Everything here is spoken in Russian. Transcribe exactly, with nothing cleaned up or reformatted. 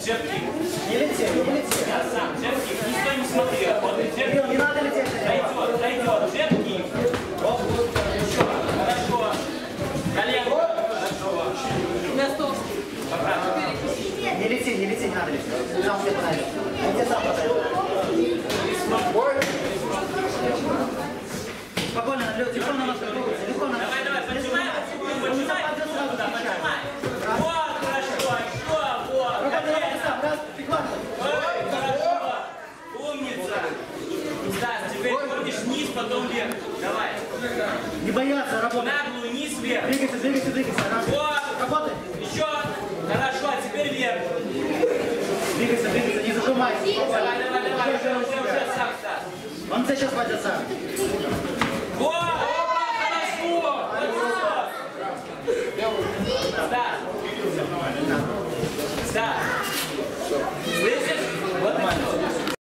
Джеб-кик. Не лети, не лети. Я сам. Джеб-кик. Никто не смотрел. Вот джеб-кик. Не надо лететь. Зайдет, зайдет. Джеб-кик. Еще. Хорошо. Колено. Хорошо. Ростовский. Поправь. Не лети, не лети, не надо лететь. Сам все подойдет. Он тебе сам подойдет. Спокойно, легко на ножку, легко на ножку. Давай, давай, поджимай. Поджимай. Да, поджимай. Вот, хорошо. Еще, вот. Рука на ногу сам, раз, прикладывай. Ой, хорошо. Умница. Стас, теперь ходишь вниз, потом вверх. Давай. Не бояться, работай. Наглую, вниз, вверх. Двигайся, двигайся, двигайся. Раз. Вот. Работай. Еще. Хорошо, а теперь вверх. Двигайся, двигайся, не зажимайся. Давай, давай, давай. Уже, уже, уже сам, Стас. Он тебя сейчас пойдет сам. Вот.